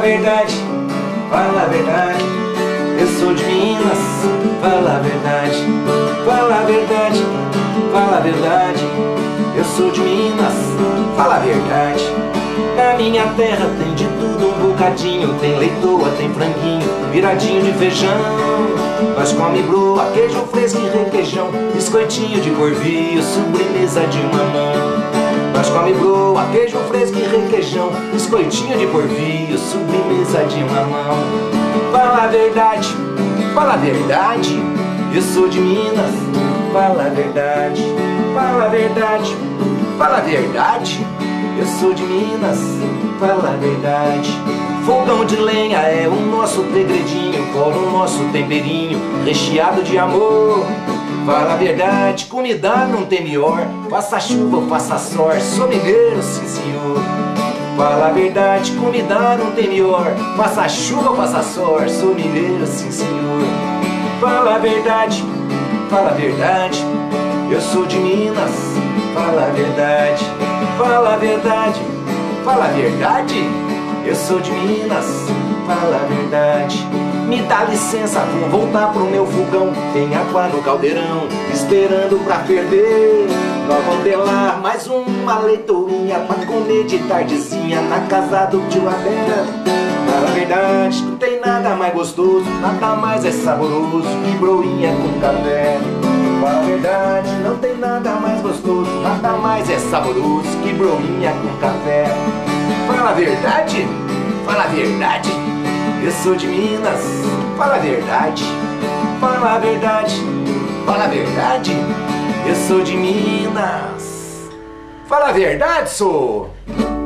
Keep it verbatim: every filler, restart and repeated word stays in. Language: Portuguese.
verdade, fala a verdade. Eu sou de Minas, fala a verdade. Fala a verdade, fala a verdade. Eu sou de Minas, fala a verdade. Na minha terra tem de tudo um bocadinho. Tem leitoa, tem franguinho, viradinho de feijão. Nós come broa, queijo fresco e requeijão, biscoitinho de corvio, sobremesa de mamão. Nós come broa, queijo fresco e requeijão, biscoitinho de porvio, sobremesa de mamão. Fala a verdade, fala a verdade. Eu sou de Minas, fala a verdade. Fala a verdade, fala a verdade. Eu sou de Minas, fala a verdade. Fogão de lenha é o nosso segredinho, cola o nosso temperinho, recheado de amor. Fala a verdade, comida não tem melhor, faça chuva ou faça sol, sou mineiro, sim senhor. Fala a verdade, comida não tem melhor, faça chuva ou faça sol, sou mineiro, sim senhor. Fala a verdade, fala a verdade. Eu sou de Minas, fala a verdade. Fala a verdade, fala a verdade. Eu sou de Minas, fala a verdade. Me dá licença, vou voltar pro meu fogão. Tem água no caldeirão, esperando pra ferver. Nós vamos ter lá mais uma leitoinha pra comer de tardezinha na casa do tio Abel. Fala a verdade, não tem nada mais gostoso, nada mais é saboroso que broinha com café. Fala a verdade, não tem nada mais gostoso, nada mais é saboroso que broinha com café. Fala a verdade, fala a verdade. Eu sou de Minas, fala a verdade. Fala a verdade, fala a verdade. Eu sou de Minas, fala a verdade, sou.